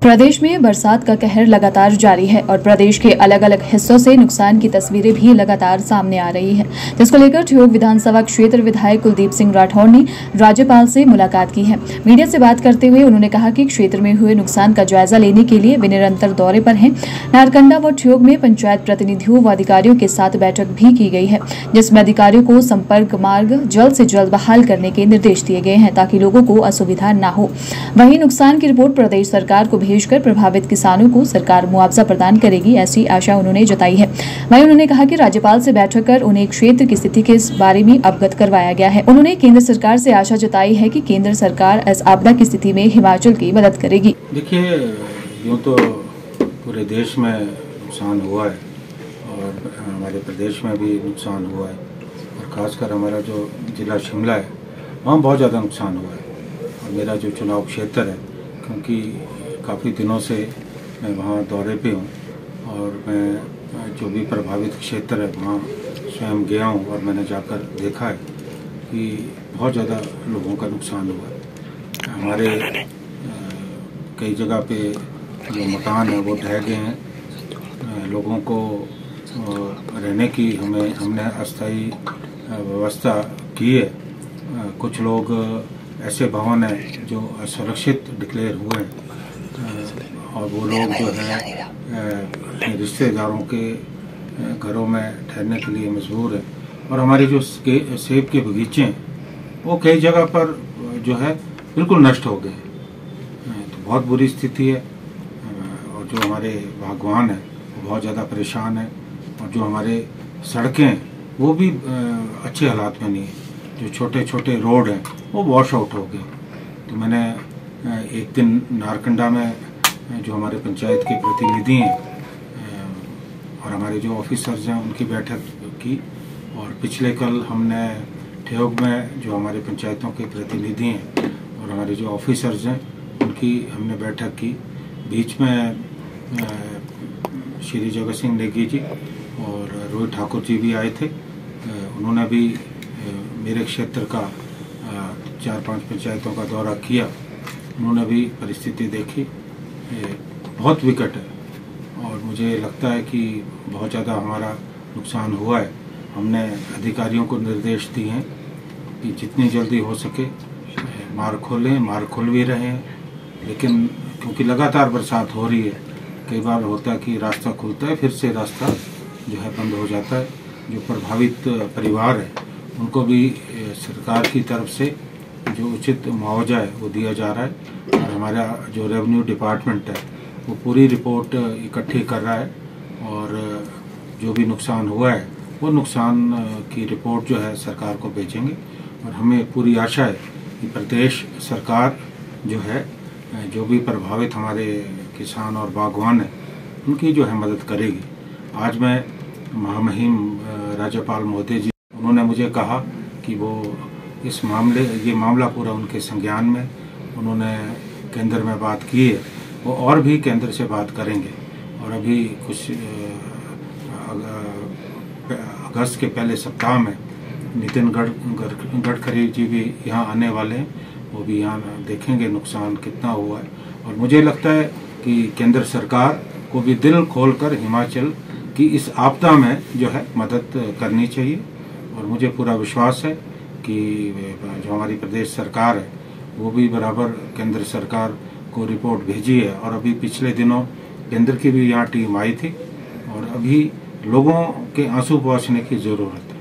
प्रदेश में बरसात का कहर लगातार जारी है और प्रदेश के अलग अलग हिस्सों से नुकसान की तस्वीरें भी लगातार सामने आ रही है, जिसको लेकर ठियोग विधानसभा क्षेत्र विधायक कुलदीप सिंह राठौर ने राज्यपाल से मुलाकात की है। मीडिया से बात करते हुए उन्होंने कहा कि क्षेत्र में हुए नुकसान का जायजा लेने के लिए वे निरंतर दौरे पर हैं। नारकंडा व ठियोग में पंचायत प्रतिनिधियों व अधिकारियों के साथ बैठक भी की गई है, जिसमें अधिकारियों को संपर्क मार्ग जल्द से जल्द बहाल करने के निर्देश दिए गए हैं ताकि लोगों को असुविधा न हो। वहीं नुकसान की रिपोर्ट प्रदेश सरकार को भेजकर प्रभावित किसानों को सरकार मुआवजा प्रदान करेगी, ऐसी आशा उन्होंने जताई है। वहीं उन्होंने कहा कि राज्यपाल से बैठक कर उन्हें क्षेत्र की स्थिति के बारे में अवगत करवाया गया है। उन्होंने केंद्र सरकार से आशा जताई है कि केंद्र सरकार इस आपदा की स्थिति में हिमाचल की मदद करेगी। देखिए, यूँ तो पूरे देश में नुकसान हुआ है और हमारे प्रदेश में भी नुकसान हुआ है और खासकर हमारा जो जिला शिमला है वहाँ बहुत ज़्यादा नुकसान हुआ है। और मेरा जो चुनाव क्षेत्र है, क्योंकि काफ़ी दिनों से मैं वहाँ दौरे पे हूँ और मैं जो भी प्रभावित क्षेत्र है वहाँ स्वयं गया हूँ और मैंने जाकर देखा है कि बहुत ज़्यादा लोगों का नुकसान हुआ है। हमारे कई जगह पे जो मकान है वो ढह गए हैं। लोगों को रहने की हमने अस्थायी व्यवस्था की है। कुछ लोग ऐसे भवन हैं जो असुरक्षित डिक्लेयर हुए हैं और वो लोग जो है अपने रिश्तेदारों के घरों में ठहरने के लिए मजबूर है। और हमारे जो सेब के बगीचे हैं वो कई जगह पर जो है बिल्कुल नष्ट हो गए। तो बहुत बुरी स्थिति है और जो हमारे बागवान हैं वो बहुत ज़्यादा परेशान हैं और जो हमारे सड़कें हैं वो भी अच्छे हालात में नहीं है। जो छोटे छोटे रोड हैं वो वॉश आउट हो गए। तो मैंने एक दिन नारकंडा में जो हमारे पंचायत के प्रतिनिधि हैं और हमारे जो ऑफिसर्स हैं उनकी बैठक की और पिछले कल हमने ठियोग में जो हमारे पंचायतों के प्रतिनिधि हैं और हमारे जो ऑफिसर्स हैं उनकी हमने बैठक की। बीच में श्री जगत सिंह नेगी जी और रोहित ठाकुर जी भी आए थे। उन्होंने भी मेरे क्षेत्र का 4-5 पंचायतों का दौरा किया। उन्होंने भी परिस्थिति देखी, बहुत विकट है और मुझे लगता है कि बहुत ज़्यादा हमारा नुकसान हुआ है। हमने अधिकारियों को निर्देश दिए हैं कि जितनी जल्दी हो सके मार्ग खोलें। मार्ग खोल भी रहे हैं, लेकिन क्योंकि लगातार बरसात हो रही है, कई बार होता है कि रास्ता खुलता है फिर से रास्ता जो है बंद हो जाता है। जो प्रभावित परिवार है उनको भी सरकार की तरफ से जो उचित मुआवजा है वो दिया जा रहा है और हमारा जो रेवेन्यू डिपार्टमेंट है वो पूरी रिपोर्ट इकट्ठी कर रहा है और जो भी नुकसान हुआ है वो नुकसान की रिपोर्ट जो है सरकार को भेजेंगे। और हमें पूरी आशा है कि प्रदेश सरकार जो है जो भी प्रभावित हमारे किसान और बागवान हैं उनकी जो है मदद करेगी। आज मैं महामहिम राज्यपाल महोदय जी उन्होंने मुझे कहा कि वो ये मामला पूरा उनके संज्ञान में, उन्होंने केंद्र में बात की है, वो और भी केंद्र से बात करेंगे। और अभी कुछ अगस्त के पहले सप्ताह में नितिन गडकरी जी भी यहाँ आने वाले हैं, वो भी यहाँ देखेंगे नुकसान कितना हुआ है। और मुझे लगता है कि केंद्र सरकार को भी दिल खोलकर हिमाचल की इस आपदा में जो है मदद करनी चाहिए। और मुझे पूरा विश्वास है कि जो हमारी प्रदेश सरकार है वो भी बराबर केंद्र सरकार को रिपोर्ट भेजी है। और अभी पिछले दिनों केंद्र की भी यहाँ टीम आई थी और अभी लोगों के आंसू पोंछने की ज़रूरत है।